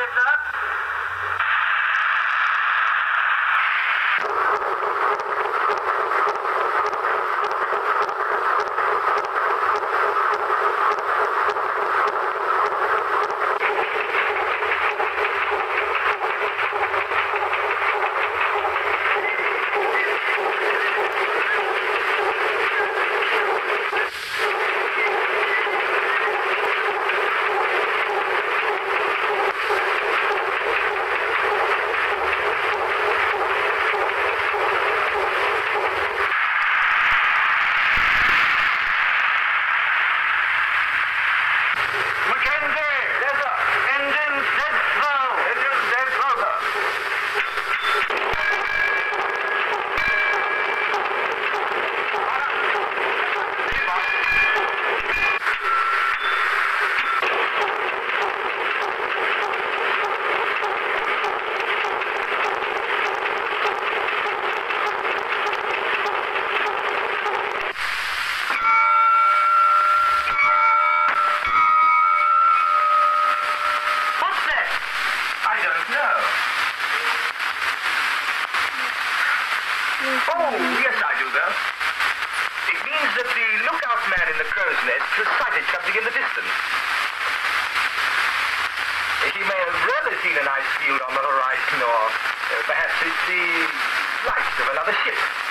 Oh, yes, I do, though. It means that the lookout man in the crow's nest has sighted something in the distance. He may have rather seen an ice field on the horizon, or perhaps it's the lights of another ship.